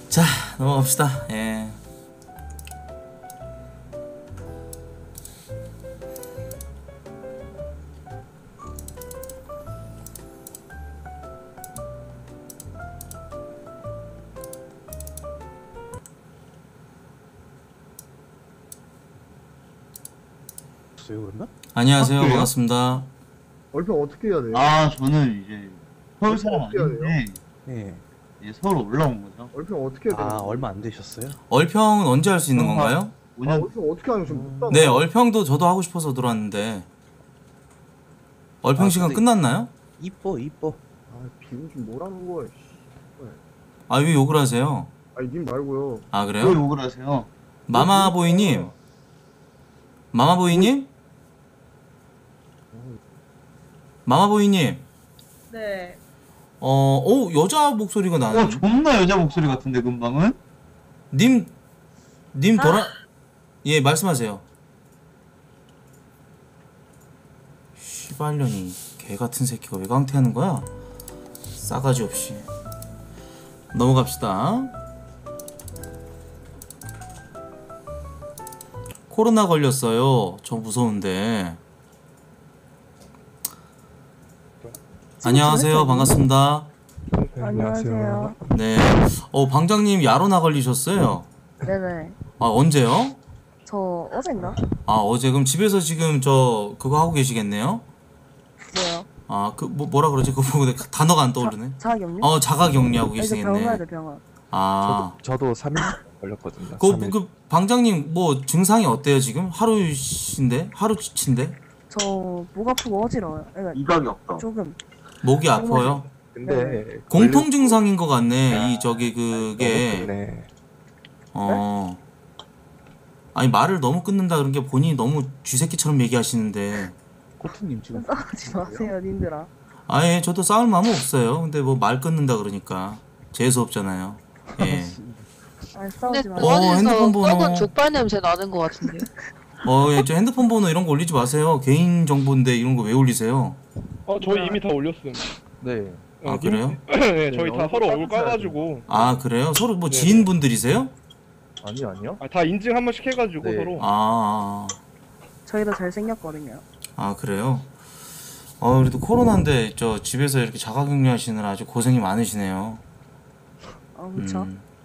자, 넘어갑시다. 예. 그랬나? 안녕하세요. 반갑습니다. 얼평 어떻게 해야 돼요? 아, 저는 이제 서울 사람 어떻게 해야 아닌데 예. 이제 서울 올라온 거죠. 얼평 어떻게 해야 돼요? 아, 얼마 안 되셨어요? 얼평은 언제 할 수 있는 건가요? 5년 얼평 어떻게 하는 거 지금 못 네, 얼평도 저도 하고 싶어서 들어왔는데. 얼평 아, 시간 근데- 끝났나요? 이뻐. 아 비고 좀 뭐라는 거야. 씨. 아, 왜 욕을 하세요? 아니 님 말고요. 아, 왜 그래요? 욕을 하세요? 마마보이님? 마마보이님? 마마보이님? 네. 여자 목소리가 나는. 존나 여자 목소리 같은데 금방은? 님 예, 말씀하세요. 씨발년이 개 같은 새끼가 왜 강퇴하는 거야? 싸가지 없이. 넘어갑시다. 코로나 걸렸어요. 저 무서운데. 안녕하세요. 반갑습니다. 안녕하세요. 네. 방장님 야로나 걸리셨어요? 네네. 아, 언제요? 저 어젠가? 아, 어제. 그럼 집에서 지금 그거 하고 계시겠네요? 뭐요? 아, 뭐라 그러지? 그거 단어가 안 떠오르네. 자가격리? 자가격리하고 이제 병원 가야 계시겠네. 돼 병원. 아, 저도 3일 걸렸거든요. 그 방장님 뭐 증상이 어때요 지금? 하루인데? 하루치인데? 저 목 아프고 어지러워요. 그러니까 이각이 없다. 조금. 목이 아파요? 근데 공통 증상인 것 같네. 그게. 네. 아니 말을 너무 끊는다 그런 게 본인이 너무 쥐새끼처럼 얘기하시는데. 코트님 지금 싸우지 마세요, 님들아. 아예 저도 싸울 마음은 없어요. 근데 뭐 말 끊는다 그러니까 재수 없잖아요. 예. 아니 근데 싸우지 마세요. 도안에서 핸드폰 번호. 썩은 족발 냄새 나는 것 같은데. 예, 저 핸드폰 번호 이런 거 올리지 마세요. 개인 정보인데 이런 거 왜 올리세요? 저희 이미 다 올렸음. 네. 아, 그래요? 네, 저희 다 서로 얼굴 까가지고. 아, 그래요? 서로 뭐 네네. 지인분들이세요? 아니요. 다 인증 한 번씩 해가지고 네. 서로. 저희도 잘생겼거든요. 아, 그래요? 그래도 코로나인데 저 집에서 이렇게 자가격리 하시느라 아주 고생이 많으시네요. 그쵸?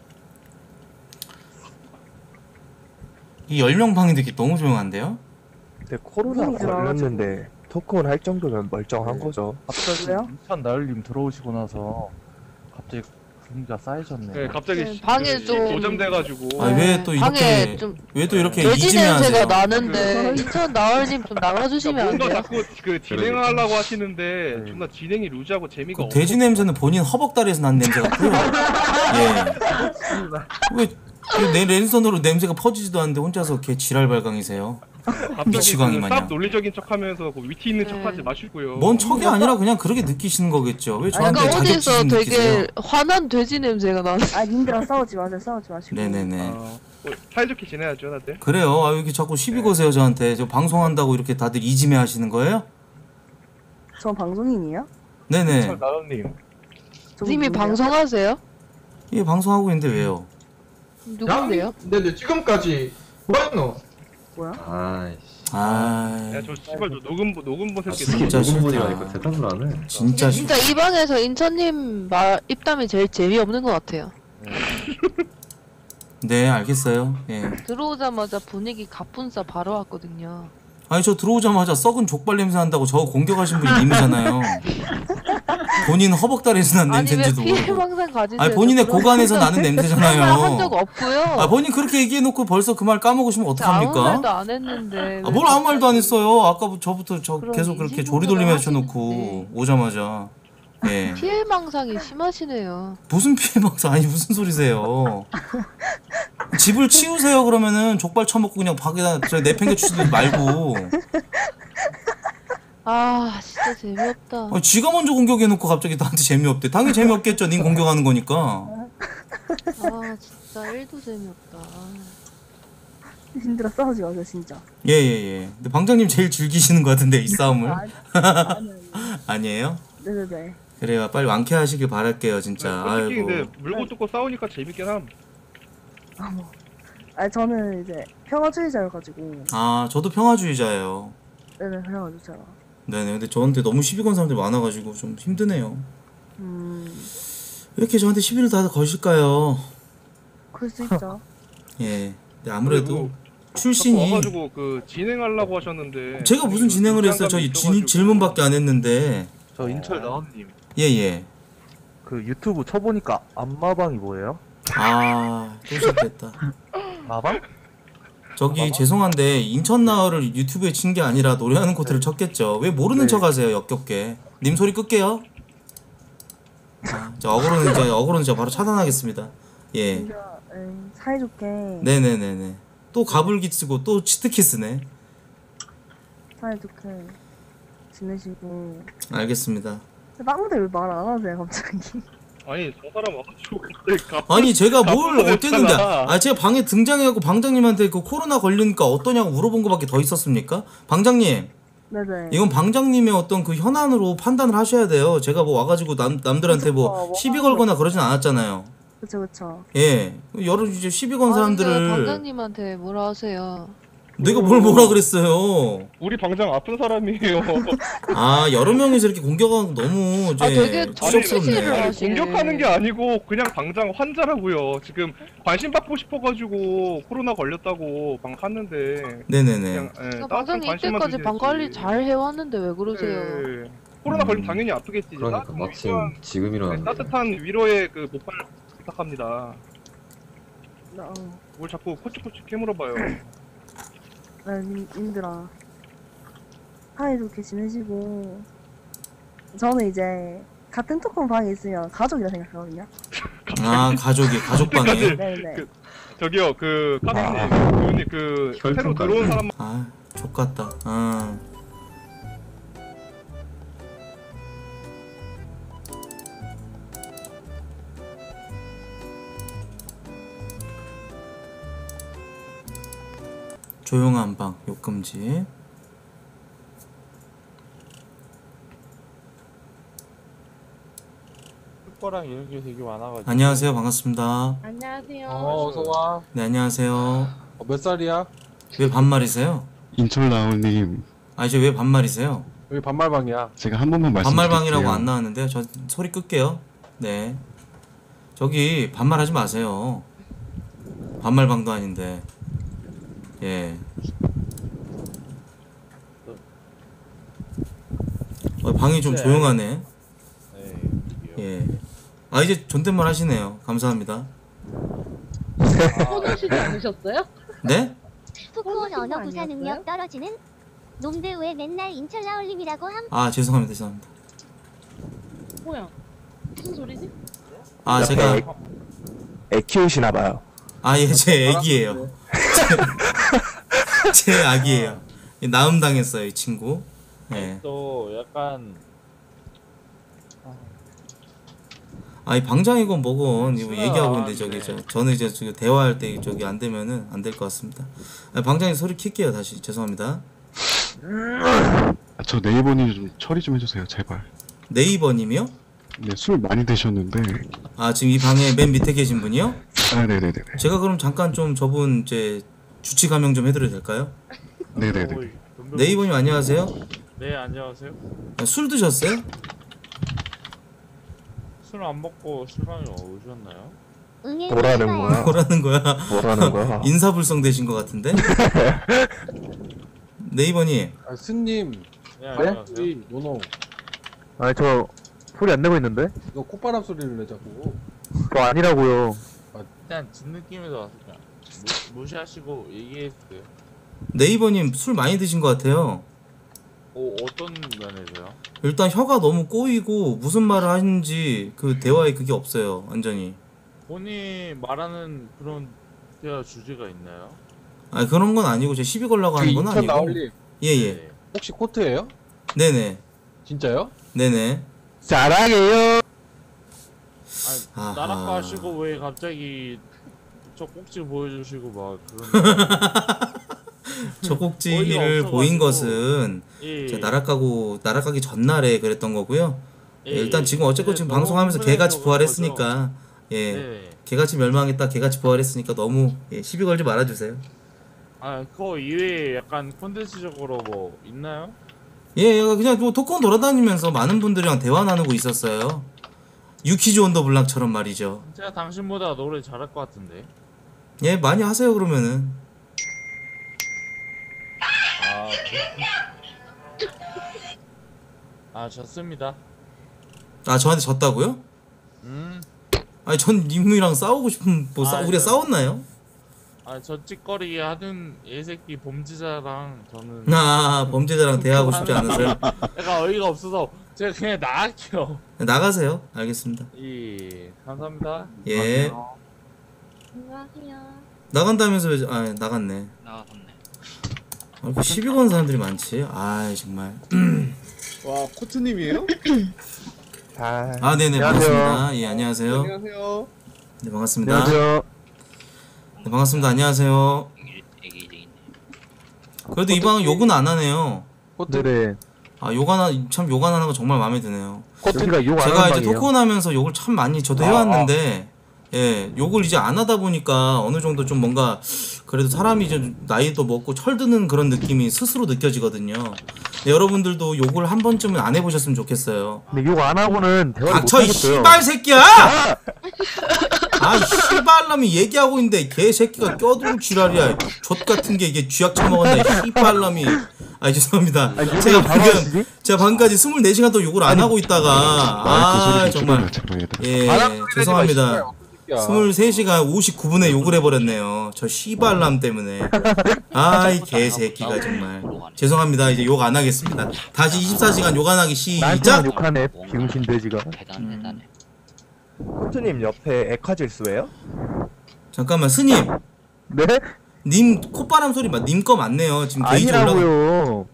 이 10명 방이 되게 너무 조용한데요? 근데 코로나 무슨 일을 걸렸는데 토크는 할 정도면 멀쩡한 거죠. 갑자기 왜요? 인천 나을님 들어오시고 나서 갑자기 분위기가 쌓여졌네요. 네, 갑자기 네, 방에 좀- 도점돼가지고. 왜 또 방에 이렇게 좀 왜 또 이렇게 돼지 이지매 냄새가 하세요? 나는데 인천 나을님 좀 나가주시면 안 뭔가 돼요? 자꾸 그 진행하려고 하시는데 네. 존나 진행이 루즈하고 재미가 그 없어. 돼지 냄새는 본인 허벅다리에서 난 냄새 같고요. 예. 내 랜선으로 냄새가 퍼지지도 않는데 혼자서 개 지랄 발광이세요. 갑자기 미치광이 마냥. 싹 논리적인 척하면서 그 위트 있는 네. 척하지 마시고요. 뭔 척이 아니라 그냥 그렇게 느끼시는 거겠죠. 왜 저한테 그러니까 어디서 자격지심 되게 느끼세요? 화난 돼지 냄새가 나는. 아 님들아 싸우지 마세요. 싸우지 마시고. 네네네. 사이좋게 지내야죠, 다들. 그래요. 왜 이렇게 자꾸 시비 거세요 저한테. 저 방송한다고 이렇게 다들 이지매 하시는 거예요? 전 방송인이에요? 네네. 인천 나을님 저 님이 누구예요? 방송하세요? 예, 방송하고 있는데 왜요? 누군데요? 근데 지금까지 뭐했노? 뭐야? 아이씨. 아, 야, 저 씨발 저 녹음본 새끼. 진짜 싫다. 대답을 안 해. 진짜 진짜 싫다. 이 방에서 인천님 입담이 제일 재미없는 것 같아요. 네, 알겠어요. 예. 들어오자마자 분위기 가뿐싸 바로 왔거든요. 아니 저 들어오자마자 썩은 족발 냄새 난다고 저 공격하신 분이 님이잖아요. 본인 허벅다리에서 난 아니 왜 냄새인지도 피해 모르고. 망상 가지세요? 아니 본인의 고관에서 나는 냄새잖아요. 한 적 없고요. 아 본인 그렇게 얘기해놓고 벌써 그 말 까먹으시면 아무 어떡합니까? 말도 안 했는데. 아, 뭘 아무 말도 안 했어요. 아까 저부터 그럼 계속 그렇게 인식부터 조리돌림 하시는데. 해주셔놓고 오자마자. 예. 피해 망상이 심하시네요. 무슨 피해망상 아니 무슨 소리세요? 집을 치우세요 그러면은 족발 처먹고 그냥 밖에다 내팽개 치지 말고. 아 진짜 재미없다. 아니, 지가 먼저 공격해놓고 갑자기 나한테 재미없대. 당연히 재미없겠죠. 님 공격하는 거니까. 아 진짜 1도 재미없다. 님들아 싸우지 마세요 진짜. 예예예. 근데 방장님 제일 즐기시는 것 같은데 이 싸움을. 아니. 아니에요? 네네네. 그래요. 빨리 완쾌하시길 바랄게요, 진짜. 솔직히 아이고. 근데 물고 뜯고 싸우니까 재밌긴 함. 아니 저는 이제 평화주의자여가지고. 아, 저도 평화주의자예요. 네네 그래가지고 제가. 네네. 근데 저한테 너무 시비 건 사람들이 많아가지고 좀 힘드네요. 왜 이렇게 저한테 시비를 다들 거실까요? 그럴 수 있죠. 예. 네, 아무래도 자꾸 출신이 와가지고 그 진행하려고 하셨는데 제가 무슨 진행을 했어요? 저 질문밖에 안 했는데. 저 인철 나원님. 예예. 그 유튜브 쳐보니까 안마방이 뭐예요? 아, 또 시작됐다. 마방? 저기 죄송한데 인천 나얼을 유튜브에 친 게 아니라 노래하는 코트를 쳤겠죠. 왜 모르는 네. 척하세요, 역겹게. 님 소리 끌게요. 아, 저 어그로는 저 바로 차단하겠습니다. 예. 진짜 사이좋게. 네네네네. 또 가불기 쓰고 또 치트키 쓰네. 사이좋게 지내시고. 알겠습니다. 아무도 왜 말 안 하세요 갑자기? 아니 저 사람 와가지고 갑자기 아니 제가 뭘 가불을 어땠는데? 했잖아. 아 제가 방에 등장해갖고 방장님한테 그 코로나 걸리니까 어떠냐고 물어본 거밖에 더 있었습니까? 방장님. 네네. 이건 방장님의 어떤 그 현안으로 판단을 하셔야 돼요. 제가 뭐 와가지고 남들한테 뭐 그쵸, 시비 걸거나 그러진 않았잖아요. 그쵸. 예, 여러 이제 시비 건 사람들을 방장님한테 뭐라 하세요? 내가 뭘 뭐라 그랬어요? 우리 방장 아픈 사람이에요. 아 여러 명이서 이렇게 공격하는 거 너무 이제 되게 추접스럽네. 아니, 공격하는 게 아니고 그냥 방장 환자라고요. 지금 관심 받고 싶어가지고 코로나 걸렸다고 방 갔는데 네네네. 그냥 따뜻한 방장님 관심만 이때까지 주셔야지. 방 관리 잘 해왔는데 왜 그러세요? 네. 코로나 걸리면 당연히 아프겠지. 그러니까 따뜻한 마침 위로한- 지금 네, 일어났는데. 따뜻한 위로의 그 목발 부탁합니다. 나 뭘 자꾸 코치코치 캐물어봐요. 님들아 사이좋게 지내시고. 저는 이제 같은 토큰 방에 있으면 가족이라 생각하거든요. 아 가족 방에. 네네. 저기요 그 카트님 그분이 그 새로 혈통까지. 들어온 사람 아 족같다. 아. 조용한 방 욕금지. 거랑 이런 게 되게 많아가지고. 안녕하세요, 반갑습니다. 안녕하세요. 어서와. 네 안녕하세요. 몇 살이야? 왜 반말이세요? 인철 나오님, 아 이제 왜 반말이세요? 여기 반말방이야. 제가 한 번만 말씀드릴게요. 반말방이라고 안 나왔는데요. 저 소리 끌게요. 네. 저기 반말하지 마세요. 반말방도 아닌데. 예. 방이 좀 조용하네. 네. 예. 아 이제 존댓말 하시네요. 감사합니다. 혼내시지 않으셨어요? 네? 토크온 신고 언어 구사 아니었어요? 능력 떨어지는 놈들 왜 맨날 인철 나올림이라고 함? 아 죄송합니다. 뭐야? 무슨 소리지? 아 제가 애 키우시나봐요. 아 예 제 애기예요. 제 아기예요. 나음 당했어요 이 친구. 예. 또 약간 아이 방장이건 뭐건 이거 얘기하고 있는데 저기 저는 이제 저기 대화할 때 저기 안 되면은 안 될 것 같습니다. 아, 방장님 소리 킬게요 다시 죄송합니다. 저 네이버님 좀 처리 좀 해주세요, 제발. 네이버님이요? 네, 술 많이 드셨는데. 아 지금 이 방에 맨 밑에 계신 분이요? 아, 네네네. 제가 그럼 잠깐 좀 저분 이제 주치 감형 좀 해드려도 될까요? 네네네. 네이버님 안녕하세요. 네 안녕하세요. 아, 술 드셨어요? 술 안 먹고 술방에 오셨나요? 응애 뭐라는 거야? 뭐라는 거야? 뭐라는 거야? 인사불성 되신 것 같은데? 네이버님 아 스님. 네 안녕하세요. 노노. 아니 저 소리 안 내고 있는데? 너 콧바람 소리를 내 자꾸. 그거 아니라고요. 그냥 진 느낌에서 와서 그냥 무시하시고 얘기했어요. 네이버님 술 많이 드신 것 같아요. 어떤 면에서요? 일단 혀가 너무 꼬이고 무슨 말을 하는지 그 대화에 그게 없어요 완전히. 본인 말하는 그런 대화 주제가 있나요? 아 그런 건 아니고 제 시비 걸라고 하는 건 아니고. 나올림. 예예. 네. 혹시 코트예요? 네네. 진짜요? 네네. 사랑해요. 아니, 아하. 나락가시고 왜 갑자기 저 꼭지 보여주시고 막 그런. 저 어이가 꼭지를 보인 없어가지고. 것은 예. 제가 나락가기 전날에 그랬던 거고요. 예, 일단 지금 어쨌건 지금 방송하면서 개같이 부활했으니까 예, 네. 개같이 멸망했다 개같이 부활했으니까 너무 시비 걸지 말아주세요. 아 그거 이외에 약간 콘텐츠적으로 뭐 있나요? 예, 그냥 뭐 토크온 돌아다니면서 많은 분들이랑 대화 나누고 있었어요. 유키즈 온 더 블락처럼 말이죠. 제가 당신보다 노래 잘할 것 같은데. 예, 많이 하세요 그러면은. 졌습니다. 아, 저한테 졌다고요? 아니 전 님이랑 싸우고 싶은 뭐 우리가 싸웠나요? 저 찌꺼리 하는 예새끼 범죄자랑 저는 범죄자랑 대화하고 싶지 않으세요? 약간 어이가 없어서 제가 그냥 나갈게요. 나가세요. 알겠습니다. 감사합니다. 예. 안녕하세요. 나간다면서 왜 나갔네. 나갔네. 이렇게 시비 거는 사람들이 많지. 아 정말. 와 코트님이에요? 네네 반갑습니다. 예 안녕하세요. 안녕하세요. 네 반갑습니다. 안녕하세요. 네 반갑습니다. 안녕하세요. 그래도 이 방은 욕은 안 하네요. 네네. 욕 안 하는 거 정말 마음에 드네요. 여기가 욕 안 제가 하는 이제 방이에요. 토크온 하면서 욕을 참 많이 저도 해왔는데 예 욕을 이제 안 하다 보니까 어느 정도 좀 뭔가 그래도 사람이 이제 나이도 먹고 철드는 그런 느낌이 스스로 느껴지거든요. 네, 여러분들도 욕을 한 번쯤은 안 해보셨으면 좋겠어요. 근데 욕 안 하고는 대화를 못 닥쳐 이 하겠어요. 씨발 새끼야! 이 씨발놈이 얘기하고 있는데 개새끼가 껴들고 지랄이야. 족 같은 게 이게 쥐약 처먹었나 이 씨발놈이. 죄송합니다. 제가 방금까지 24시간 동안 욕을 안 하고 있다가 정말 예 죄송합니다. 23시간 59분에 욕을 해버렸네요. 저 씨발남 때문에. 이 개새끼가 정말. 죄송합니다. 이제 욕 안 하겠습니다. 다시 24시간 욕 안 하기 시작! 욕하네 비용신 돼지가. 대단해. 코트님 옆에 에카질수예요? 잠깐만 스님. 네? 님 콧바람 소리 님 거 맞네요. 지금 게이지 올라가. 아니라고요.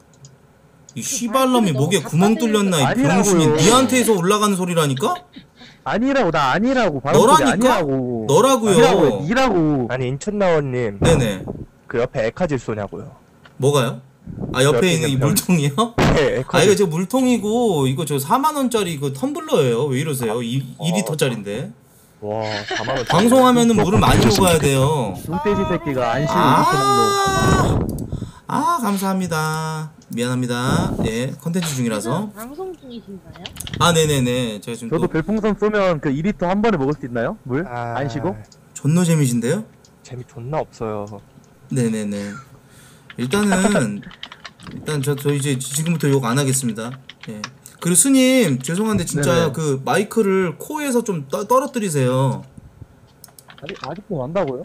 이 씨발놈이 목에 구멍 뚫렸나 이 병신이. 니한테서 올라가는 소리라니까? 아니라고 나 아니라고. 너라니까? 아니라고. 너라고요. 아니라고. 니라고. 아니 인천나원님 네네. 그 옆에 에카질소냐고요. 뭐가요? 옆에 있는 이 물통이요? 네, 이거 저 물통이고 이거 저 4만원짜리 이거 텀블러예요. 왜 이러세요? 2리터짜린데. 와 4만원. 방송하면은 물을 많이 먹어야 돼요. 눈돼지 새끼가 안심 이렇게 먹는. 감사합니다. 미안합니다. 예, 컨텐츠 중이라서. 방송 중이신가요? 네네네. 제가 지금 저도 별풍선 쏘면 그 2리터 한 번에 먹을 수 있나요? 물? 안 쉬고? 존나 재미신데요? 재미 존나 없어요. 네네네. 일단 저 이제 지금부터 욕 안 하겠습니다. 예. 그리고 스님 죄송한데 진짜 네네. 그 마이크를 코에서 좀 떨어뜨리세요. 아직도 안다고요?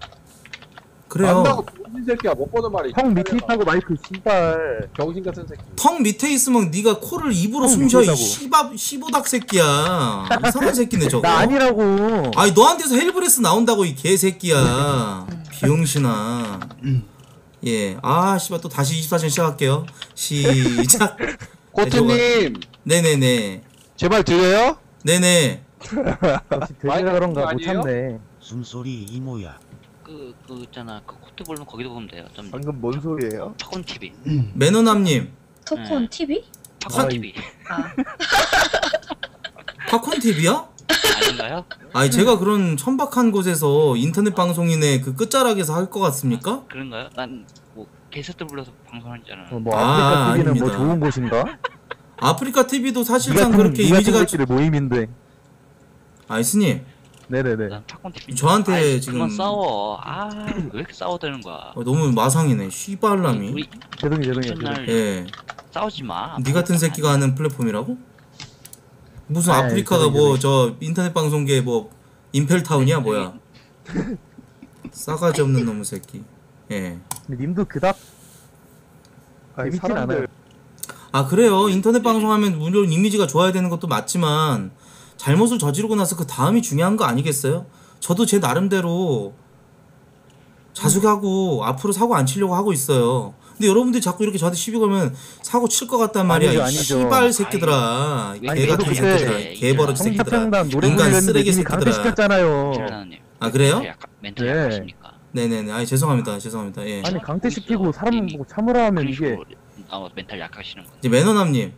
그래요. 안다고 병신 새끼야 못 보는 말이. 형 밑에 있다고 마이크 씨발. 병신 같은 새끼. 턱 밑에 있으면 네가 코를 입으로 턱 숨쉬어 이 밑에다고. 씨보닥 새끼야. 이상한 새끼네 저거. 나 아니라고. 너한테서 헬브레스 나온다고 이 개새끼야. 비용신아. 예. 씨발 또 다시 24시간 시작할게요. 시작. 코트님. 네네네. 제 말 들려요? 네네. 역시 돼지라 그런가 못 참네. 숨소리 이모야. 그 있잖아. 그 코트 볼륨 거기도 보면 돼요. 좀 방금 뭔 소리예요? 팝콘 TV. 매너남님. 토콘 TV? 팝콘 TV. 팝콘 TV야? 아닌가요? 제가 그런 천박한 곳에서 인터넷 방송인의 그 끝자락에서 할 것 같습니까? 그런가요? 난 뭐 게스트 불러서 방송하잖아. 뭐 아프리카 TV는 뭐 아닙니다. 좋은 곳인가? 아프리카 TV도 사실상 그렇게 이미지가 모임인데. 스님. 네네네. 난 팝콘 TV. 저한테 지금 그만 싸워. 왜 이렇게 싸워대는 거야? 너무 마상이네. 씨발람이. 우리 죄송해요. 예. 싸우지 마. 니 같은 새끼가 하는 플랫폼이라고? 무슨 아프리카가 뭐 저 인터넷 방송계 뭐 임펠타운이야 뭐야? 싸가지 없는 놈의 새끼. 예. 근데 님도 그닥 재밌진 않아요. 그래요. 인터넷 방송하면 물론 이미지가 좋아야 되는 것도 맞지만 잘못을 저지르고 나서 그 다음이 중요한 거 아니겠어요? 저도 제 나름대로 자숙하고 앞으로 사고 안 치려고 하고 있어요. 근데 여러분들이 자꾸 이렇게 저한테 시비 걸면 사고 칠 것 같단 말이야. 아니죠. 씨발 새끼들아. 개 같은 새끼들아. 개버릇 새끼들아. 노래 인간 부르는데 쓰레기 님이 새끼들아. 강퇴시켰잖아요. 그래요? 멘탈 약하시니까. 네네네. 죄송합니다. 예. 아니 강퇴시키고 사람 보고 참으라 하면 이게 멘탈 약하시는 거. 이제 매너남님.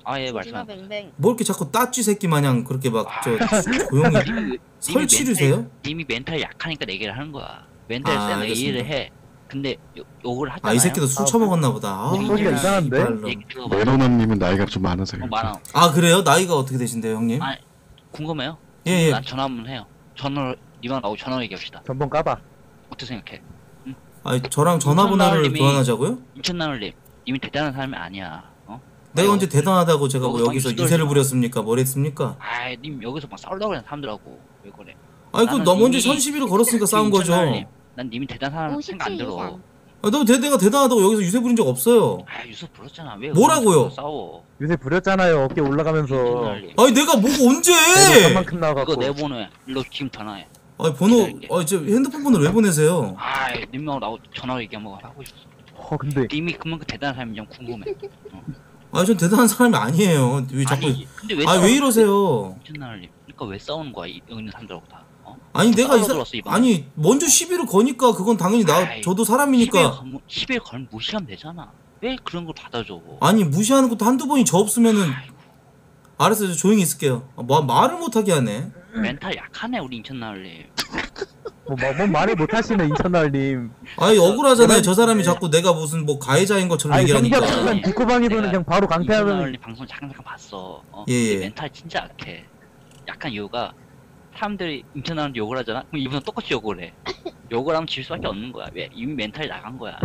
아예 조지마 말씀. 뱅뱅. 뭐 이렇게 자꾸 따쥐 새끼 마냥 그렇게 막 조용히 설치류세요? 이미 멘탈 약하니까 내기를 하는 거야. 멘탈 센 얘기를 해. 근데 욕을 하잖아요. 이 새끼도 술 처먹었나 보다. 소리가 이상한데? 메로나님은 나이가 좀 많으세요. 많아. 아 그래요? 나이가 어떻게 되신데요, 형님? 아 궁금해요? 예. 난 전화 한번 해요. 전화 니만 나오고 전화 얘기합시다. 전번 까봐. 어떻게 생각해? 아니 저랑 전화번호를 인천나을님이- 교환하자고요? 인천나을님 이미 대단한 사람이 아니야. 내가 언제 대단하다고 제가 뭐 너 여기서 방금 유세를 시끄러워. 부렸습니까? 뭘 했습니까? 아이 님 여기서 막 싸우려고 그러는 사람들하고 왜 그래? 아니 그럼 너 먼저 현시비를 걸었으니까 싸운 거죠. 인천나을님, 난 님이 대단한 사람 생각 안 57 들어. 이상. 너 내가 대단하다고 여기서 유세 부린 적 없어요. 아 유서 부렸잖아. 왜 뭐라고요? 싸워? 요새 부렸잖아요. 어깨 올라가면서. 인천나을님. 아니 내가 뭐고 언제? 한만큼 나와갖고. 그거 내 번호야. 일로 지금 전화해. 아니 번호, 저 핸드폰 번호를 왜 보내세요? 아이 님하고 나하고 전화 얘기 한번 하고 싶어. 근데 님이 그만큼 대단한 사람이 좀 궁금해. 아니 전 대단한 사람이 아니에요. 왜 자꾸? 근데 왜 왜 이러세요? 인천나을님. 그러니까 왜 싸우는 거야 여기 있는 사람들하고 다? 아니 내가 싸워들었어, 이번에. 아니 먼저 시비를 거니까 그건 당연히 저도 사람이니까. 10일 걸 무시하면 되잖아. 왜 그런 걸 받아줘? 아니 무시하는 것도 한두 번이 저 없으면은. 알았어요, 저 조용히 있을게요. 말을 못하게 하네. 멘탈 약하네 우리 인천나을님. 뭔 말을 못하시네 인천나을님. 아니 억울하잖아요. 저 사람이 자꾸 내가 무슨 뭐 가해자인 것처럼 얘기하니까. 성격 뒷고방이로는 그냥 바로 강퇴하면. 인천나을님 방송 잠깐 봤어. 예. 멘탈 진짜 약해. 약한 이유가 사람들이 인천나을님 욕을 하잖아. 그럼 이분은 똑같이 욕을 해. 욕을 하면 질 수밖에 없는 거야. 왜? 이미 멘탈이 나간 거야.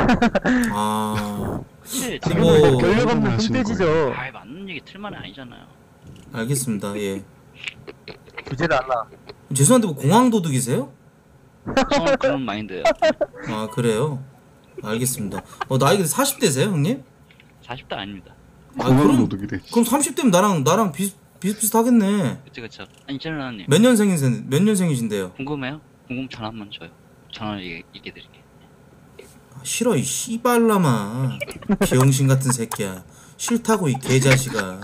그치? 지금 결력 없는 손돼지죠. 아이 맞는 얘기 틀만이 아니잖아요. 알겠습니다. 예. 주제를 알라. 죄송한데 뭐 공황 도둑이세요? 저는 그런 마인드예요. 아 그래요? 알겠습니다. 나이가 40대세요, 형님? 40대 아닙니다. 그럼 30대면 나랑 비슷비슷하겠네. 그쵸. 아니 인천나을님. 몇 년생이신데요? 궁금해요? 궁금 전화 한번 줘요. 전화 얘기해드릴게. 싫어 이 씨발라마. 병신 같은 새끼야. 싫다고 이 개자식아.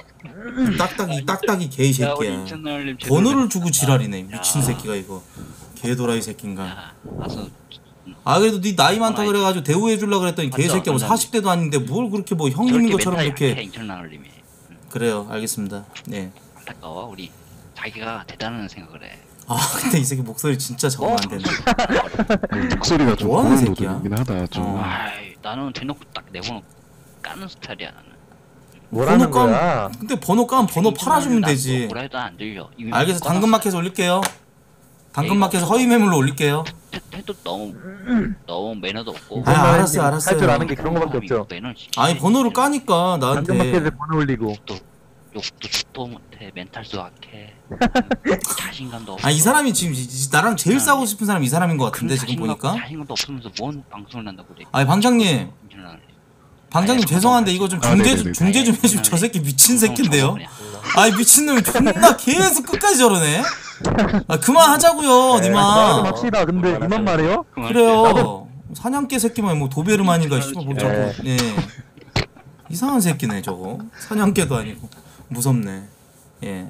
딱딱이 개새끼야. 번호를 주고 지랄이네 미친 새끼가 이거. 개도라이 새끼인가. 그래도 네 나이 많다 그래가지고 대우해 줄라 그랬더니 개새끼야 뭐 40대도 아닌데 뭘 그렇게 뭐 형님인 것처럼 이렇게. 그래요, 알겠습니다. 네. 안타까워 우리 자기가 대단한 생각을 해. 근데 이 새끼 목소리 진짜 적응 안 되네. 목소리가 좀 뭐하는 새끼야? 고음도둑이긴 하다 좀. 나는 대놓고 딱 내 번호 까는 스타일이야 나는. 뭐라는 거야? 근데 번호 까면 번호 팔아주면 되지. 뭐라 해도 안 들려. 알겠어, 당근마켓에서 올릴게요. 당근마켓에서 허위 매물로 올릴게요. 태도 너무 매너도 없고. 알았어요. 할 줄 아는 게 그런 거밖에 없죠. 아니 번호를 까니까 나한테. 당근마켓에 번호 올리고. 욕도 죽도 못해. 멘탈도 약해. 자신감도 없어. 이 사람이 지금 나랑 제일 싸우고 싶은 사람이 이 사람인 것 같은데 지금 보니까. 자신감도 없으면서 뭔 방송을 한다고 그래. 방장님 죄송한데 이거 좀 중재 좀 해주면 저 새끼 미친 새끼인데요. 미친놈이 존나 계속 끝까지 저러네. 그만하자고요 니마. 합시다. 근데 이만 말해요? 그래요. 사냥개 새끼만 뭐 도베르만인가 씨발 뭐 저거. 예. 이상한 새끼네 저거. 사냥개도 아니고 무섭네. 예.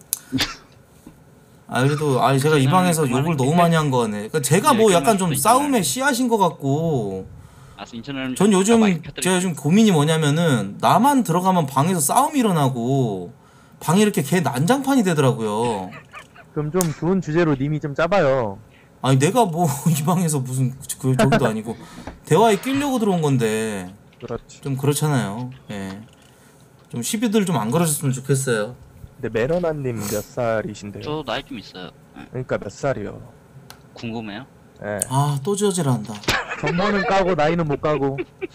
그래도 제가 이 방에서 욕을 너무 많이 한 거네. 그러니까 제가 뭐 약간 좀 싸움에 씨앗인 것 같고. 전 제가 요즘 고민이 뭐냐면은 나만 들어가면 방에서 싸움이 일어나고 방이 이렇게 개 난장판이 되더라고요. 그럼 좀 좋은 주제로 님이 좀 짜봐요. 내가 뭐 이 방에서 무슨 저기도 아니고 대화에 끼려고 들어온 건데. 그렇지. 좀 그렇잖아요. 예. 좀 시비들 좀 안 걸어줬으면 좋겠어요. 근데 메로나님 몇 살이신데요? 저 나이 좀 있어요. 그러니까 몇 살이요? 궁금해요? 네. 또 저지랄한다. 전번은 까고 나이는 못 까고.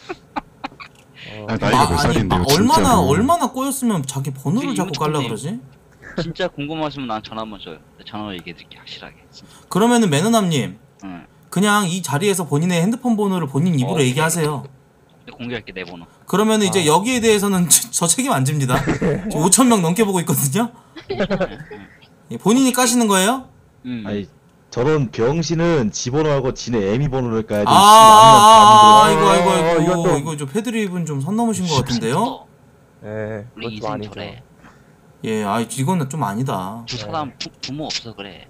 나이가 몇 살인데요? 얼마나 꼬였으면 자기 번호를 자꾸 깔라 그러지? 진짜 궁금하시면 난 전화 한번 줘요. 전화로 얘기해드릴게 확실하게. 진짜. 그러면은 매너남님, 그냥 이 자리에서 본인의 핸드폰 번호를 본인 입으로 얘기하세요. 공개할게 내 번호. 그러면 이제 여기에 대해서는 저 책임 안 집니다. 지금 5,000명 넘게 보고 있거든요. 본인이 까시는 거예요? 아니 저런 병신은 지 번호하고 지네 애미 번호를 까야지. 이거 좀 패드립은 좀 선 넘으신 것 같은데요? 네, 우리 그것도 인생 아니죠. 예, 이거는 좀 아니다. 두 사람 부모 없어 그래.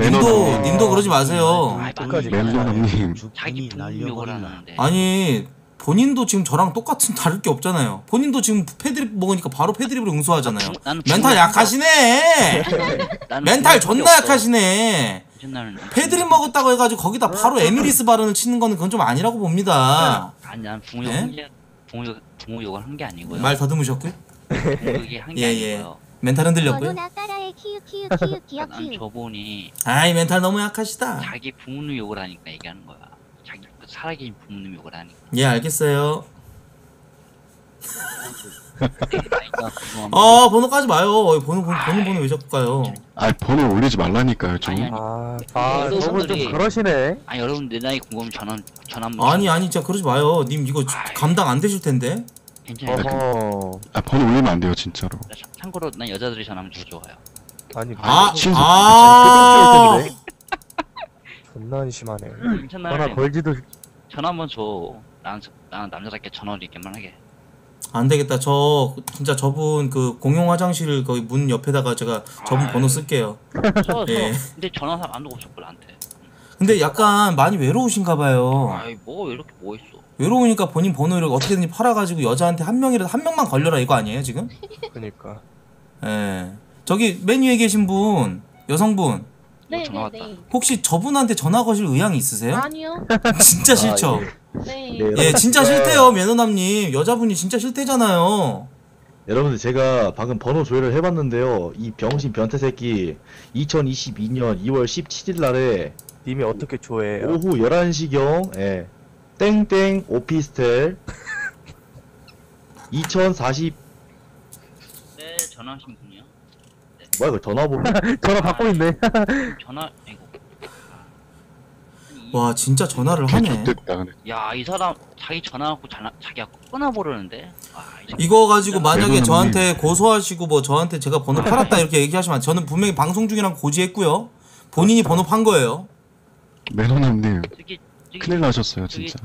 님도 그러지 마세요. 메로남님. 자기 부모 욕을 하는데. 아니 본인도 지금 저랑 똑같은 다를 게 없잖아요. 본인도 지금 패드립 먹으니까 바로 패드립으로 응수하잖아요. 멘탈 약하시네. 멘탈 존나 약하시네. 패드립 먹었다고 해가지고 거기다 바로 에미리스 발언을 치는 거는 그건 좀 아니라고 봅니다. 아니 난 부모 욕을 한 게 아니고요. 말 더듬으셨고요? 부모욕이 한 게 아니고요. 멘탈 흔들렸고요? 난 저분이 아이 멘탈 너무 약하시다. 자기 부모님 욕을 하니까 얘기하는 거야. 자기 살아계신 부모님 욕을 하니까. 예 알겠어요. 번호 까지 마요. 번호 왜 자꾸 까요? 아 번호 올리지 말라니까요 좀. 저분 좀 그러시네. 아니 여러분 내 나이 궁금하면 전화 한번. 아니 진짜 그러지 마요. 님 이거 감당 안 되실 텐데. 괜찮아요. 번호 올리면 안 돼요 진짜로. 참고로 난 여자들이 전화하면 더 좋아요. 아니 존나 한심하네. 전화 걸지도. 전화 한번 줘. 나는 남자답게 전화를 이렇게만 하게. 안 되겠다. 저 진짜 저분 그 공용 화장실 거기 문 옆에다가 제가 저분 번호 쓸게요. 예. 근데 전화사람 아무도 없었고 나한테. 근데 약간 많이 외로우신가 봐요. 아이 뭐 이렇게 뭐 있어. 외로우니까 본인 번호를 어떻게든지 팔아가지고 여자한테 한 명만 걸려라 이거 아니에요 지금? 그니까. 예. 저기 맨 위에 계신 분 여성분. 네, 전화 왔다. 혹시 저분한테 전화 거실 의향이 있으세요? 아니요. 진짜 싫죠? 네. 예, 진짜 싫대요, 매너남님. 여자분이 진짜 싫대잖아요. 여러분들 제가 방금 번호 조회를 해봤는데요. 이 병신 변태 새끼 2022년 2월 17일 날에 님이 어떻게 조회해요? 오후 11시경 땡땡 오피스텔 2040 네 전화하신 분이요? 뭐야 이거 전화번호? 전화 받고 있네. 전화 이거. 와 진짜 전화를 하네. 야 이 사람 자기 전화 갖고 자기가 끊어버리는데. 이거 가지고 만약에 저한테 고소하시고 뭐 저한테 제가 번호 팔았다 이렇게 얘기하시면 저는 분명히 방송 중이라고 고지했고요. 본인이 번호 판 거예요. 매너남님 큰일 나셨어요 진짜.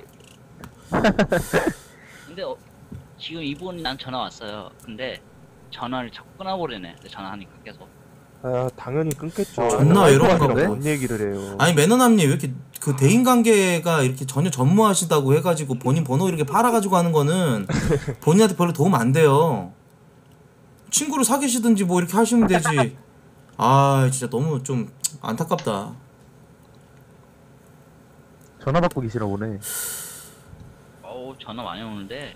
근데 지금 이분이 난 전화 왔어요. 근데 전화를 자꾸 끊어버리네. 전화하니까 계속. 당연히 끊겠죠. 존나 외로운가 보네. 뭔 얘기를 해요. 아니 매너남님 왜 이렇게 그 대인관계가 이렇게 전혀 전무하시다고 해가지고 본인 번호 이렇게 팔아가지고 하는 거는 본인한테 별로 도움 안 돼요. 친구를 사귀시든지 뭐 이렇게 하시면 되지. 아 진짜 너무 좀 안타깝다. 전화 받고 계시나 보네. 전화 많이 오는데.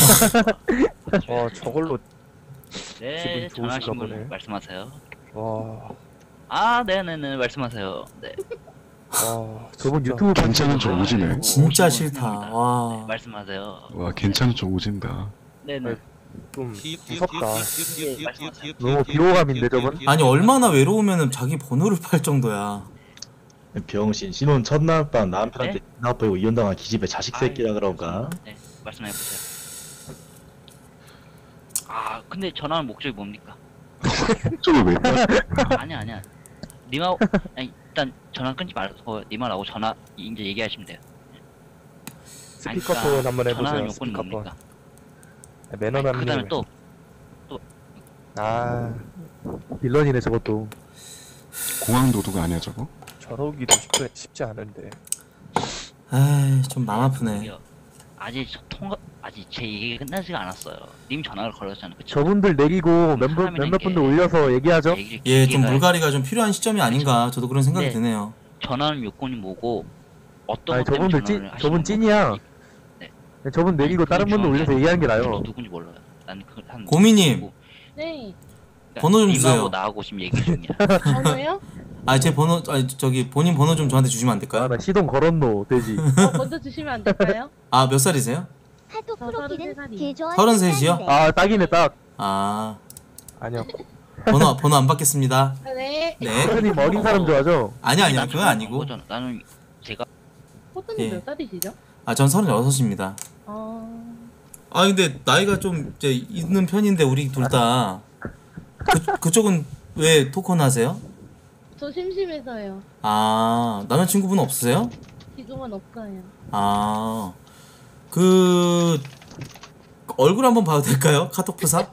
저걸로 네, 기분 좋으신가 전화하신 분 보네. 말씀하세요. 와. 네네네 말씀하세요. 네. 저분 유튜브 괜찮은 쪽 오지네. 진짜 싫다. 와. 네, 말씀하세요. 와 괜찮은 쪽 오진다. 네네. 좀 무섭다. 네, 말씀하세요. 너무 비호감인데 저분? 아니 얼마나 외로우면은 자기 번호를 팔 정도야. 병신 신혼 첫날 밤 남편한테 나빠고 이혼당한 기집애 자식 새끼라 그런가? 네, 말씀해보세요. 근데 전화는 목적이 뭡니까? 목적을 왜? 아니야. 님하고 일단 전화 끊지 말고 님하고 전화 이제 얘기하시면 돼요. 스피커폰 한번 해보세요. 전화는 요건이 스피커폰. 뭡니까? 매너남님. 그다음에 또 빌런이네 저것도. 공항 도둑 아니야 저거? 저러기도 쉽지 않은데. 에이 좀 마음 아프네. 아직 제 얘기가 끝나지가 않았어요. 님 전화를 걸었잖아요. 그쵸? 저분들 내리고 몇몇 분들 올려서 얘기하죠. 예, 좀 물갈이가 좀 필요한 시점이 아닌가. 저도 그런 생각이 네. 드네요. 전화는 요건이 뭐고 어떤 아니 것 때문에 저분들 전화를 하시는 저분 찐이야. 네. 저분 내리고 다른 분들 올려서 얘기하는 게 나아요. 누군지 몰라요. 나는 그한 고미님. 네. 번호 좀 주세요. 님하고 나하고 지금 얘기 중이야. 번호요? 제 번호 저기 본인 번호 좀 저한테 주시면 안 될까요? 나 시동 걸었노 돼지. 먼저 주시면 안 될까요? 몇 살이세요? 카톡 프로필은 33이요? 딱이네 딱. 아니요. 번호 안 받겠습니다. 네. 네. 코트님 어린 사람 좋아하죠? 아니야 그건 아니고. 나는 제가 코트님 예. 몇 살이시죠? 전 36입니다. 근데 나이가 좀 이제 있는 편인데 우리 둘 다 그쪽은 왜 토큰 하세요? 저 심심해서요. 남자친구분 없으세요? 지금은 없어요. 얼굴 한번 봐도 될까요? 카톡 프사?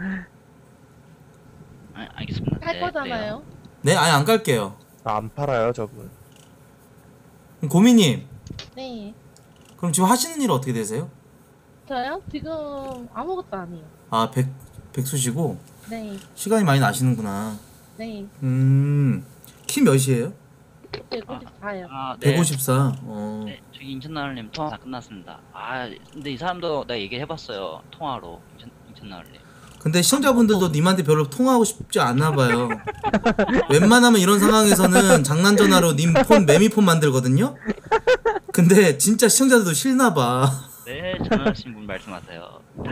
알겠습니다. 할 거잖아요. 네, 아니 안 갈게요. 안 팔아요 저분. 고미님, 네. 그럼 지금 하시는 일 어떻게 되세요? 저요? 지금 아무것도 안 해요. 아, 백수시고 네. 시간이 많이 나시는구나. 네. 키 몇이에요? 154요. 아, 네. 154. 네, 저기 인천나을님 통화 다 끝났습니다. 아, 근데 이 사람도 내가 얘기해봤어요. 통화로 인천나을님. 근데 시청자분들도 님한테 별로 통화하고 싶지 않나 봐요. 웬만하면 이런 상황에서는 장난 전화로 님 폰 매미폰 만들거든요. 근데 진짜 시청자들도 싫나 봐. 네, 전화하신 분 말씀하세요.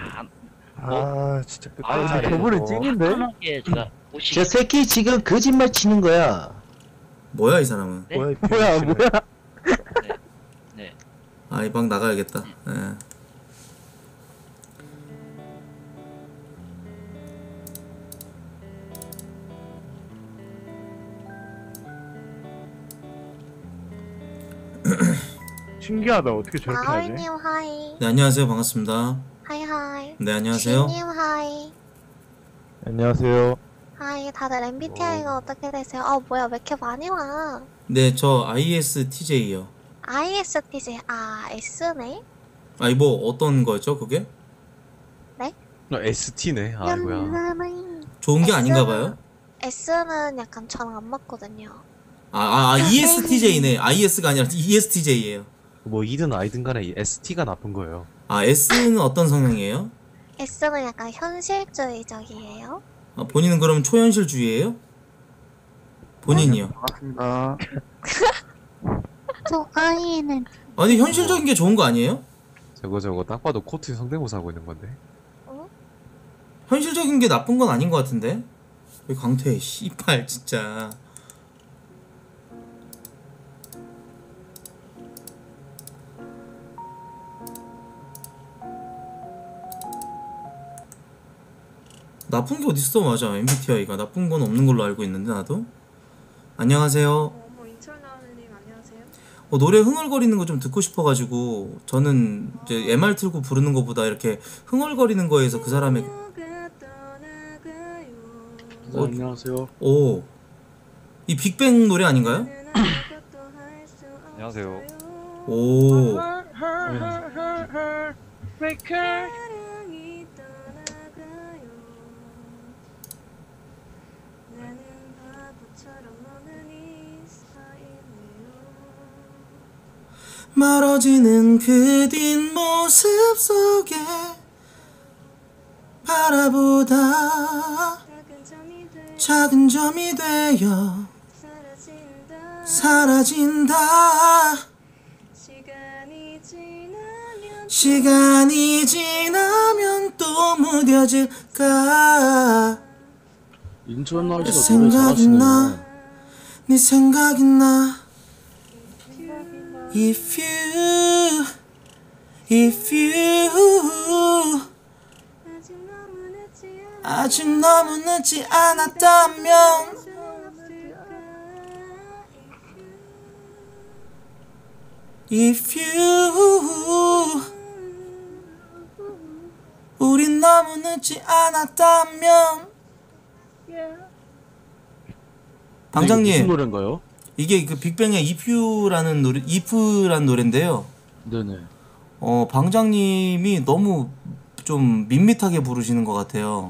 다 진짜 저분은 찡인데? 편하게 제가 오시. 저 새끼 지금 거짓말 치는 거야. 뭐야 이 사람은? 네? 뭐야? 네. 아, 이 방 나가야겠다. 예. 신기하다. 어떻게 저렇게 하지? 마을님 하이. 네, 안녕하세요. 반갑습니다. 하이. 네, 안녕하세요. 주님 하이. 안녕하세요. 하이. 다들 MBTI가 어떻게 되세요? 아 뭐야 왜 이렇게 많이 와? 네, 저 ISTJ요. ISTJ. 아 S네. 아니 뭐 어떤 거죠, 그게? 네? ST네. 아이고야. 좋은 게 아닌가 봐요. S는 약간 저랑 안 맞거든요. ESTJ네. IS가 아니라 ESTJ예요. 뭐 이든 아이든 간에 ST가 나쁜 거예요. 아, S는 어떤 성향이에요? S는 약간 현실주의적이에요. 아, 본인은 그럼 초현실주의예요? 본인이요. 반갑습니다. 저 I는 아니, 현실적인 게 좋은 거 아니에요? 저거 딱 봐도 코트 성대모사 하고 있는 건데. 현실적인 게 나쁜 건 아닌 것 같은데? 왜 강퇴, 씨발, 진짜. 나쁜 게 어딨어. 맞아, MBTI가 나쁜 건 없는 걸로 알고 있는데 나도. 안녕하세요. 인철나은님 안녕하세요. 노래 흥얼거리는 거 좀 듣고 싶어가지고 저는 이제 MR 틀고 부르는 것보다 이렇게 흥얼거리는 거에서 그 사람의 안녕하세요. 오, 이 빅뱅 노래 아닌가요? 안녕하세요. 오, 멀어지는 그 뒷모습 속에 바라보다 작은 점이 되어 사라진다. 시간이 지나면 또 무뎌질까. 인천 내 생각이 나, 네 생각이 나. If you 아직 너무 늦지 않았다면 If you 우린 너무 늦지 않았다면 방장님 무슨 노래인가요? 이게 그 빅뱅의 If라는 노래인데요. 네네. 방장님이 너무 좀 밋밋하게 부르시는 것 같아요.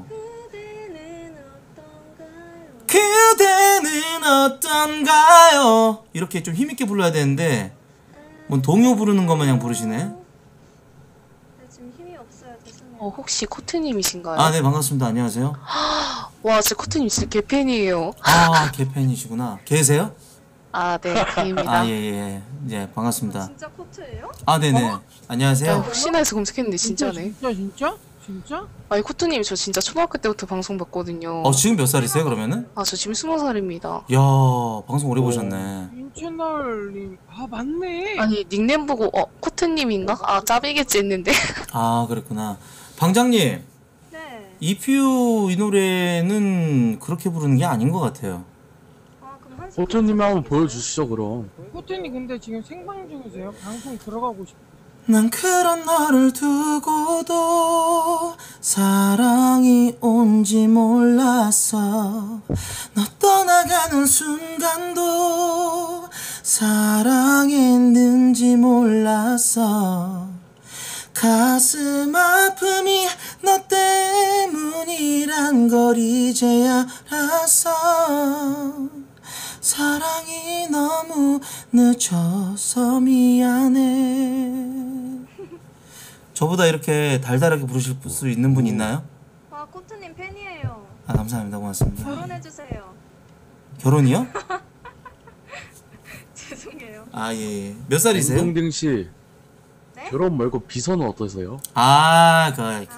그대는 어떤가요? 이렇게 좀 힘있게 불러야 되는데 뭐 동요 부르는 것 마냥 부르시네. 지금 힘이 없어요. 죄송해요. 혹시 코트님이신가요? 아, 네, 반갑습니다. 안녕하세요. 와, 진짜 코트님 진짜 개팬이에요. 아, 개팬이시구나. 계세요? 아, 네, 개입니다. 아, 예, 반갑습니다. 진짜 코트예요? 아, 네네. 안녕하세요. 혹시나 해서 검색했는데 진짜네. 진짜? 아니, 코트님 저 진짜 초등학교 때부터 방송 봤거든요. 지금 몇 살이세요, 그러면은? 아, 저 지금 20살입니다. 야, 방송 오래 보셨네. 인채널님 맞네. 아니, 닉네임 보고 코트님인가? 아, 짭이겠지 했는데. 아, 그랬구나. 방장님, 네. If You 이 노래는 그렇게 부르는 게 아닌 것 같아요. 호트님 한번 보여주시죠 그럼. 코트님 근데 지금 생방 중이세요? 방송 들어가고 싶어. 난 그런 너를 두고도 사랑이 온지 몰랐어. 너 떠나가는 순간도 사랑했는지 몰랐어. 가슴 아픔이 너 때문이란 걸 이제야 알았어. 사랑이 너무 늦어서 미안해. 저보다 이렇게 달달하게 부르실 수 있는 분 있나요? 와 코트님 팬이에요. 아 감사합니다. 고맙습니다. 결혼해주세요. 결혼이요? 죄송해요. 아 예. 몇 살이세요? 동댕 씨. 네? 결혼 말고 비서는 어떠세요? 아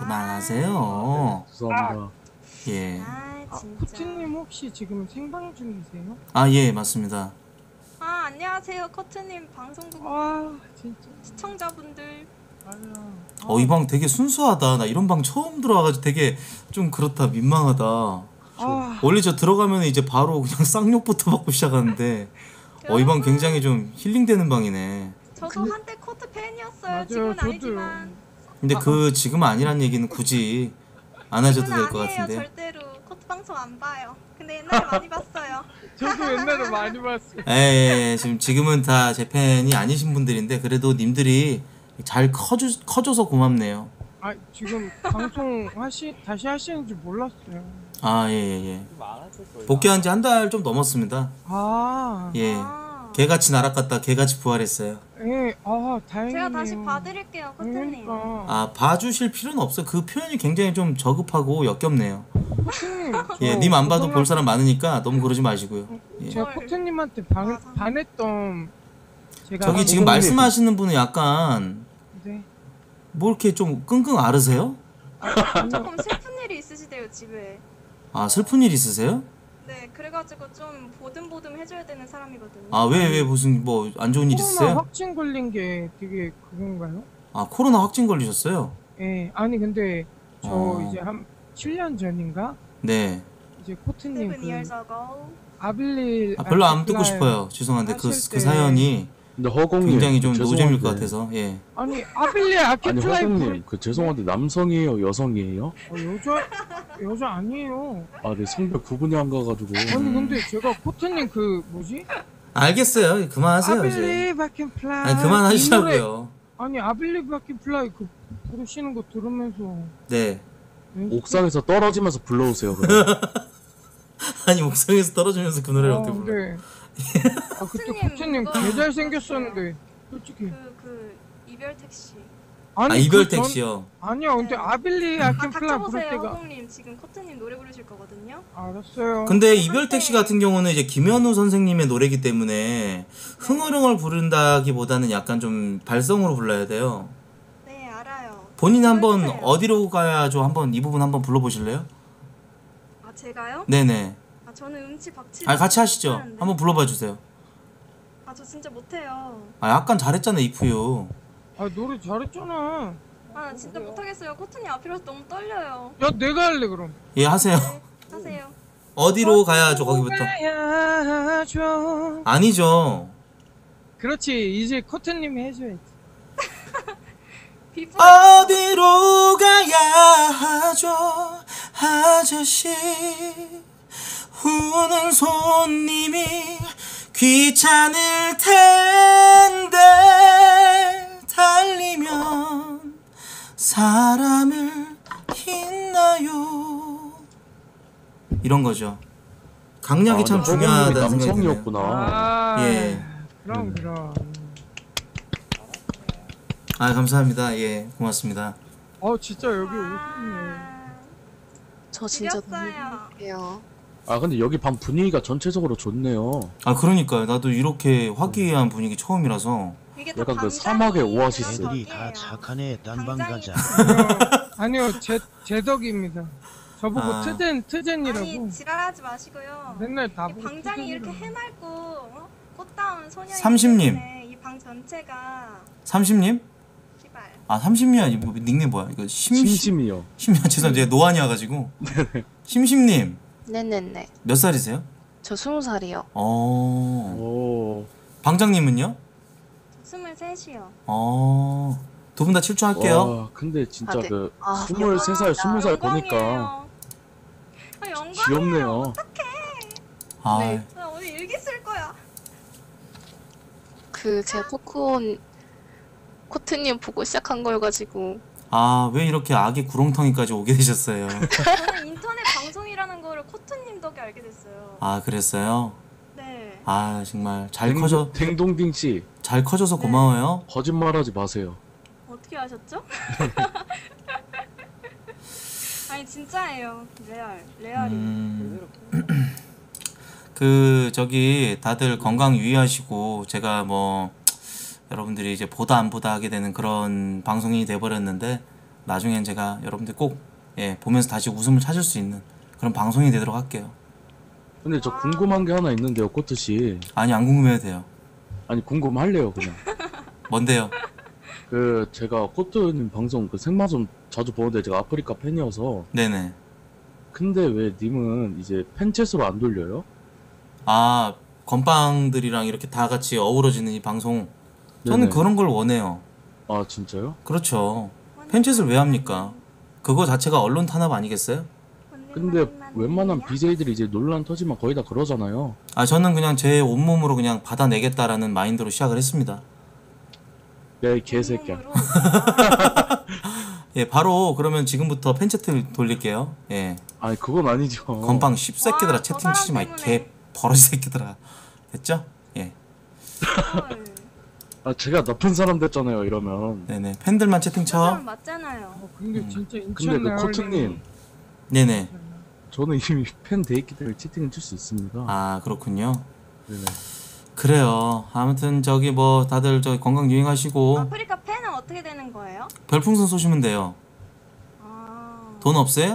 그만하세요. 죄송합니다. 예. 코트님 혹시 지금 생방 중이세요? 아 예 맞습니다. 아 안녕하세요 코트님 방송 보고 진짜 시청자분들. 이 방 되게 순수하다. 나 이런 방 처음 들어와가지고 되게 좀 그렇다. 민망하다. 원래 저 들어가면 이제 바로 그냥 쌍욕부터 받고 시작하는데 이 방 굉장히 좀 힐링되는 방이네. 저도 한때 코트 팬이었어요. 지금은 아니지만. 근데 지금 아니란 얘기는 굳이 안 하셔도 될 것 아니에요, 같은데. 절대로 코트 방송 안 봐요. 근데 옛날에 많이 봤어요. 저도 옛날에 많이 봤어요. 예, 지금은 다 제 팬이 아니신 분들인데 그래도 님들이 잘 커줘서 고맙네요. 아 지금 방송 다시 하시는지 몰랐어요. 아 예. 복귀한 지 한 달 좀 넘었습니다. 예. 개같이 날아갔다 개같이 부활했어요. 예, 다행이네요. 제가 다시 봐드릴게요, 코트님. 아 봐주실 필요는 없어요. 그 표현이 굉장히 좀 저급하고 역겹네요. 코트님. 예, 님 안 봐도 볼 사람 많으니까 너무 그러지 마시고요. 예. 제가 코트님한테 반했던 제가 저기 지금 말씀하시는 분은 약간 네. 뭐 이렇게 좀 끙끙 앓으세요? 조금 슬픈 일이 있으시대요, 집에. 아 슬픈 일 있으세요? 네, 그래가지고 좀 보듬보듬 해줘야 되는 사람이거든요. 아 왜 무슨 뭐 안 좋은 일 코로나 있으세요? 확진 걸린 게 되게 그건가요? 아 코로나 확진 걸리셨어요? 예, 아니 근데 저 이제 한 7년 전인가? 네. 이제 코트님 7 years ago. 아빌리 별로 안 듣고 싶어요. 죄송한데 그 사연이 근데 허공님 굉장히 좀 죄송한데. 노잼일 것 같아서 예. 아니 아빌리 아키플라이 허공님 죄송한데 남성이에요 여성이에요? 여자 아니에요. 네 성별 구분이 안 가가지고. 아니 근데 제가 코트님 그 뭐지? 알겠어요. 그만하세요 이제. 아빌리 아키플라이. 아니 그만하시라고요. 아니 아빌리 아키플라이 그 부르시는 거 들으면서. 네. 옥상에서 떨어지면서 불러오세요. 그럼. 아니 옥상에서 떨어지면서 그 노래를 어떻게 불러? 네. 그때 코트님 개 잘생겼었는데 솔직히. 그 이별 택시. 아니, 이별 택시요. 아니요, 근데 아빌리 아키플라 부를 닥쳐보세요, 때가. 허공님. 지금 코트님 노래 부르실 거거든요. 알았어요. 근데 이별 택시 같은 경우는 이제 김현우 선생님의 노래기 때문에 흥얼흥얼 부른다기보다는 약간 좀 발성으로 불러야 돼요. 네, 알아요. 본인 한번 어디로 가야죠? 한번 이 부분 한번 불러보실래요? 아, 제가요? 네네. 아, 저는 음치 박치. 아 같이 하시죠. 한번 불러봐 주세요. 아, 저 진짜 못해요. 아 약간 잘했잖아요 이프유. 아 노래 잘했잖아. 아, 나 진짜 못하겠어요. 코트님 앞이라서 너무 떨려요. 야 내가 할래 그럼. 예 하세요. 하세요. 어디로 가야죠 거기부터? 가야죠. 아니죠. 그렇지 이제 코트님이 해줘야지. 어디로 가야 하죠 아저씨. 우는 손님이 귀찮을 텐데 달리면 사람을 잊나요? 이런 거죠. 강약이 참 중요하다는 생각이 드네요. 남성이었구나. 예. 그럼. 아 감사합니다. 예 고맙습니다. 진짜 여기 오셨네. 저 진짜 너무 행복해요. 근데 여기 방 분위기가 전체적으로 좋네요. 아 그러니까요. 나도 이렇게 화기애애한 분위기 처음이라서. 약간 그 사막의 오아시스. 애들이 다 착하네. 딴방 가자. 아니요 제 덕입니다. 저보고 트젠이라고. 아니, 지랄하지 마시고요. 맨날 이 나보고 방장이 이렇게 해맑고 꽃다운 소년이 30님. 이 방 전체가 30님? 씨발. 아 30님 이거 닉네임 뭐야? 이거 심심이요. 죄송합니다. 제가 노안이어가지고. 심심님. 네네네. 몇 살이세요? 저 20살이요. 방장님은요? 23이요. 두 분 다 7초 할게요. 와, 근데 진짜 네. 그 23살, 20살 보니까 귀엽네요. 아, 나 오늘 일기 쓸 거야. 그 제가 토크온 코트님 보고 시작한 거여가지고. 아, 왜 이렇게 악의 구렁텅이까지 오게 되셨어요? 저는 인터넷 방송이라는 거를 코트님 덕에 알게 됐어요. 아, 그랬어요? 네. 아, 정말 잘 커져. 댕동딩 씨. 잘 커져서 고마워요. 거짓말하지 마세요. 어떻게 아셨죠? 아니 진짜예요. 레알이에요. 그 저기 다들 건강 유의하시고 제가 뭐 여러분들이 이제 보다 안 보다 하게 되는 그런 방송이 돼버렸는데 나중엔 제가 여러분들 꼭 보면서 다시 웃음을 찾을 수 있는 그런 방송이 되도록 할게요. 근데 저 궁금한 게 하나 있는데요, 코트 씨. 아니, 안 궁금해도 돼요. 아니, 궁금할래요, 그냥. 뭔데요? 그 제가 코트님 방송 그 생방송 자주 보는데 제가 아프리카 팬이어서. 네네. 근데 왜 님은 이제 팬챗으로 안 돌려요? 아, 건빵들이랑 이렇게 다 같이 어우러지는 이 방송. 저는 네네. 그런 걸 원해요. 아, 진짜요? 그렇죠. 팬챗을 왜 합니까? 그거 자체가 언론 탄압 아니겠어요? 근데 웬만한 BJ들이 이제 논란 터지면 거의 다 그러잖아요. 아, 저는 그냥 제 온몸으로 그냥 받아내겠다라는 마인드로 시작을 했습니다. 야, 이 개새끼야. 예, 바로 그러면 지금부터 팬채팅 돌릴게요. 예. 아니, 그건 아니죠. 건빵 씹새끼들아, 채팅 치지 마. 이 개 버러지 새끼들아. 됐죠? 예. 아, 제가 나쁜 사람 됐잖아요, 이러면. 네네. 팬들만 채팅 쳐. 맞잖아요. 근데 진짜 근데 그 코트님. 네네. 저는 이미 팬 돼 있기 때문에 채팅을 칠 수 있습니다. 아, 그렇군요. 네네. 그래요. 아무튼 저기 뭐 다들 저 건강 유의하시고 아프리카 팬은 어떻게 되는 거예요? 별풍선 쏘시면 돼요. 돈 없어요?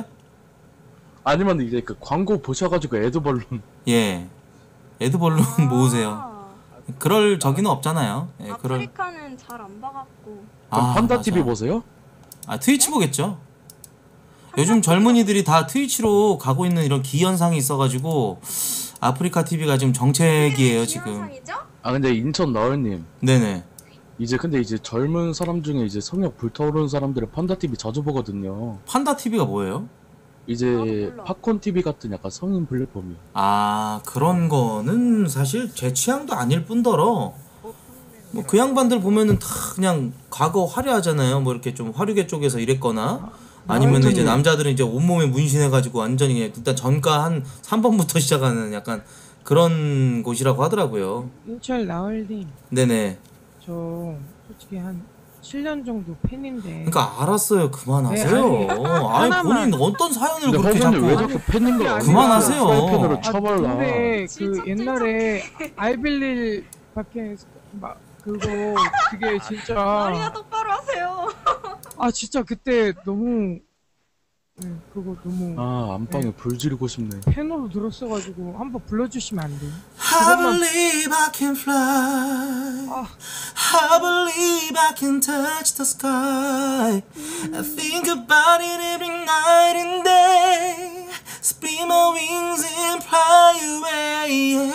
아니면 이제 그 광고 보셔가지고 에드벌룬. 예. 에드벌룬 모으세요. 그럴 저기는 없잖아요. 예, 그럴. 아프리카는 잘 안 봐갖고. 그럼 판다 맞아. TV 보세요? 아, 트위치 보겠죠. 요즘 젊은이들이 다 트위치로 가고 있는 이런 기현상이 있어가지고 아프리카 TV가 지금 정책이에요 지금. 아, 근데 인천 나얼님. 네네. 이제 근데 이제 젊은 사람 중에 이제 성욕 불타오르는 사람들은 판다 TV 자주 보거든요. 판다 TV가 뭐예요? 이제 팝콘 TV 같은 약간 성인 플랫폼이요. 아, 그런 거는 사실 제 취향도 아닐 뿐더러 뭐 그 양반들 보면은 다 그냥 과거 화려하잖아요. 뭐 이렇게 좀 화류계 쪽에서 일했거나 아니면은 이제 남자들은 이제 온몸에 문신해가지고 완전히 그냥 일단 전가 한 3번부터 시작하는 약간 그런 곳이라고 하더라고요. 인철 나얼님, 네네. 저 솔직히 한 7년 정도 팬인데. 그러니까 알았어요. 그만하세요. 네, 아니 하나만. 본인 어떤 사연을 근데 그렇게 허브님 왜 자꾸 자꾸 팬인 거 그만하세요. 프라이팬으로 쳐발라. 근데 그 옛날에 아이빌릴 밖에 막 그거 그게 진짜. 말이나 똑바로 하세요. 아 진짜 그때 너무. 네, 그거 너무. 아, 안방에 불 지르고 싶네. 팬으로 들었어가지고 한번 불러주시면 안 돼요? I believe I can fly. I believe I can touch the sky. I think about it every night and day. Spread my wings and fly away.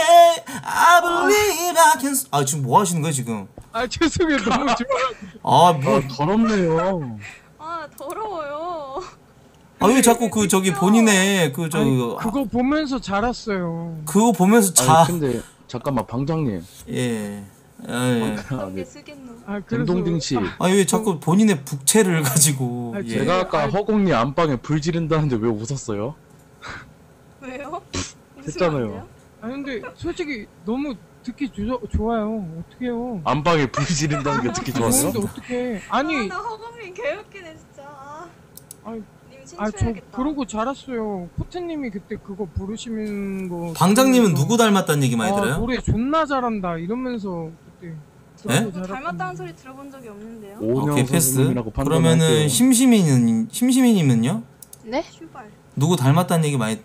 I believe I can. 아, 지금 뭐 하시는 거예요 지금? 아 죄송해요 너무 좋아. 아, 뭐. 더럽네요. 아 더러워요. 아, 왜 자꾸 그 저기 본인의 그 저 그거 보면서 자랐어요. 그거 보면서 자. 아니, 근데 잠깐만 방장님. 예. 예. 아, 네. 댕동딩 씨. 아, 왜 자꾸 본인의 북채를 가지고. 아, 예. 제가 아까 허공님 안방에 불 지른다는데 왜 웃었어요? 왜요? 했잖아요. 아 근데 솔직히 너무 듣기 좋아요. 어떡해요. 안방에 불 지른다는 게 듣기 좋았어? 근데 어떡해. 아니. 나 허공민 개웃기네 진짜. 저 그러고 자랐어요. 코트님이 그때 그거 부르시는 거. 방장님은 누구 닮았다는 얘기 많이 들어요? 노래 존나 잘한다 이러면서 그때. 예? 닮았다는 소리 들어본 적이 없는데요. 오케이, 패스. 그러면은 심시민님은요? 네? 슈발. 누구 닮았다는 얘기 많이.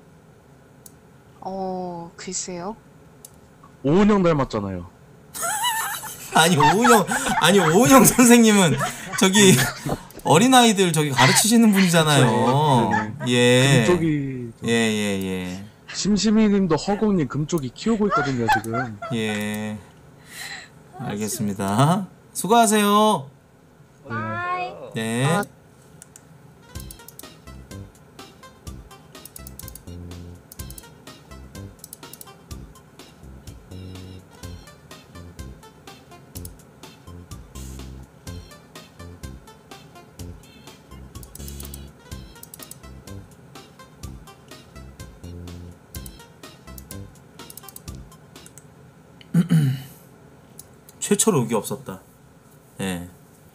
글쎄요. 오은영 닮았잖아요. 아니 오은영 선생님은 저기 어린아이들 저기 가르치시는 분이잖아요. 예. 금쪽이. 예. 심시미님도 허공님 금쪽이 키우고 있거든요 지금. 예. 알겠습니다. 수고하세요. 네. 최초로 의기 없었다. 예.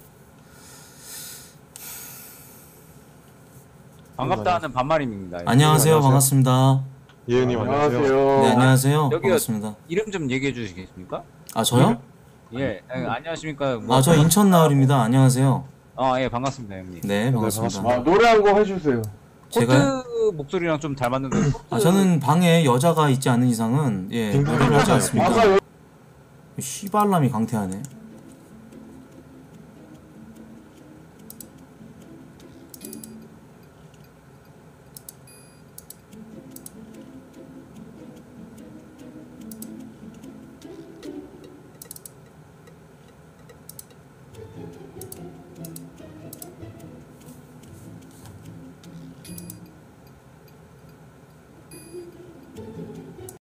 반갑다는 반말입니다. 안녕하세요. 반갑습니다. 예은님 안녕하세요. 네, 안녕하세요. 여기요. 반갑습니다. 이름 좀 얘기해 주시겠습니까? 아, 저요? 예, 안녕하십니까. 아, 저 인천 나을입니다. 안녕하세요. 예, 반갑습니다, 형님. 네, 반갑습니다. 노래 한 곡 해주세요. 제가요? 코트 목소리랑 좀 닮았는데. 아, 저는 방에 여자가 있지 않은 이상은 예, 노래를 하지 않습니다. 씨발람이 강퇴하네.